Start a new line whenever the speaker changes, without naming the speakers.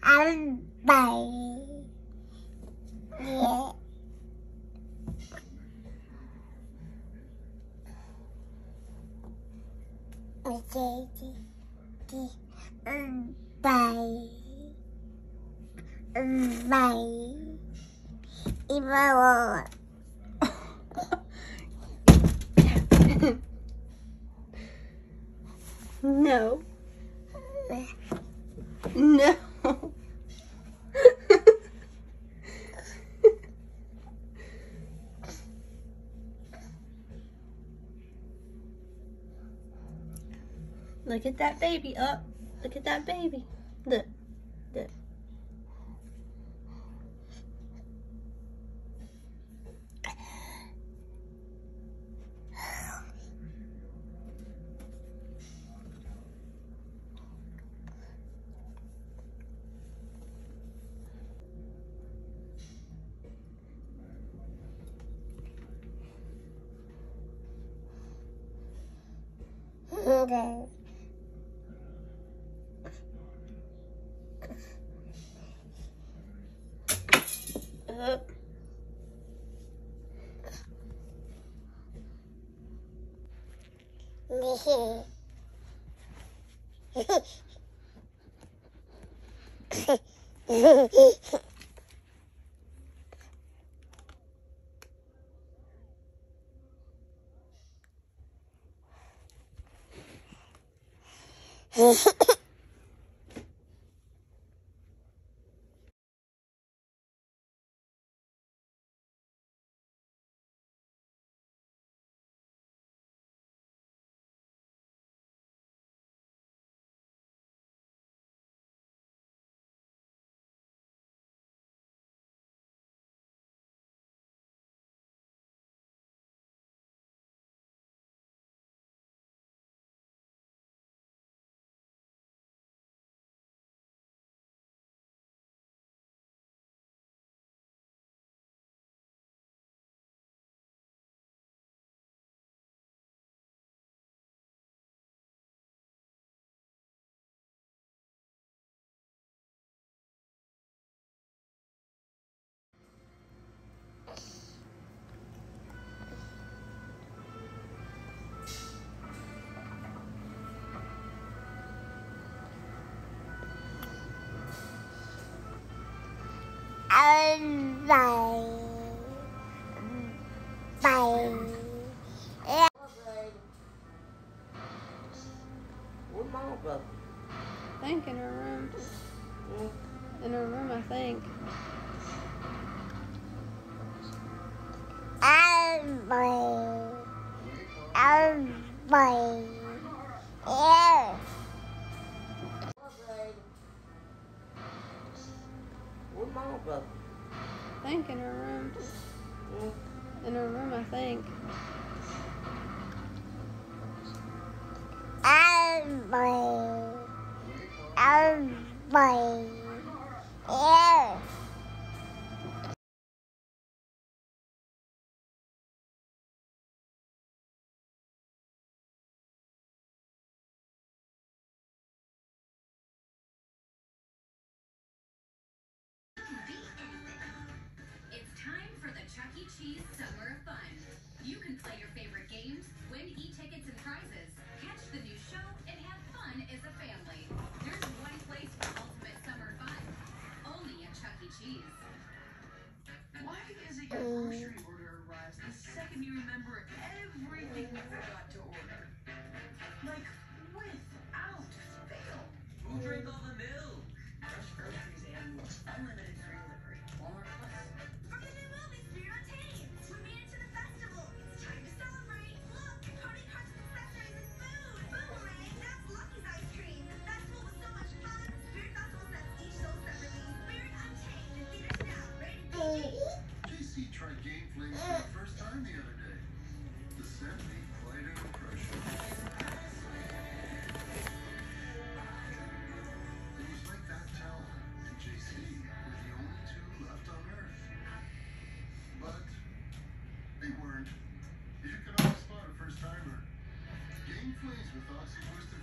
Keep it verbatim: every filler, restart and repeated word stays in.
I'm bye. Yeah. Okay. Um, bye. Um, bye. Eva.
No. No. Look at that baby up. Look at that baby. Look. Look.
Okay.
Up.
Um, bye. Bye. Yeah.
Where's Mama go?
I think in her room.
Mm.
In her room, I think.
Um, bye. Um, bye. Yeah.
Where's Mama go?
I think in her room.
Mm.
In her room, I think.
Um, bye. Um, bye. Yeah.
It's time for the Chuck E. Cheese Summer of Fun. You can play your favorite games, win e-tickets and prizes, catch the new show, and have fun as a family. There's one place for ultimate summer fun. Only at Chuck E. Cheese.
Why is it your grocery order arrives the second you remember everything you forgot to order? Like, without fail. Who drank all the milk? Fresh groceries and unlimited free delivery. Walmart Plus.
From the new movie, Spirit Untamed. We made it to the festival. It's time to celebrate. Look, party cards and accessories and food. Boomerang, that's Lucky's ice cream. The festival was so much fun. Spirit Festival sets each show separately. Spirit Untamed in theaters now. Rated P G.
J C tried Game Flames for the first time the other day. The scent made quite an impression. It was like that tower and J C were the only two left on Earth. But they weren't. You can always spot a first timer. Game Flames with Oxy Boost